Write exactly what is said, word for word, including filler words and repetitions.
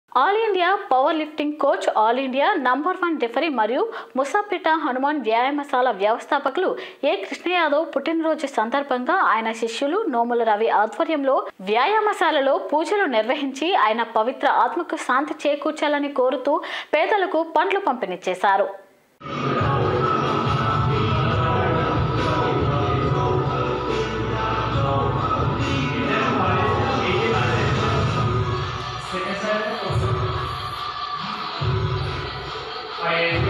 All India power lifting coach, all India number one referee మరియు ముసాపేట హనుమాన్ వ్యాయామశాల వ్యవస్థాపకులు ఏ కృష్ణ యాదవ్ పుట్టినరోజు సందర్భంగా ఆయన శిష్యులు నోముల రవి ఆధ్వర్యంలో వ్యాయామశాలలో పూజలు నిర్వహించి ఆయన పవిత్ర ఆత్మకు శాంతి చేకూర్చాలని కోరుతూ పేదలకు పండ్లు పంపిణీ చేశారు. I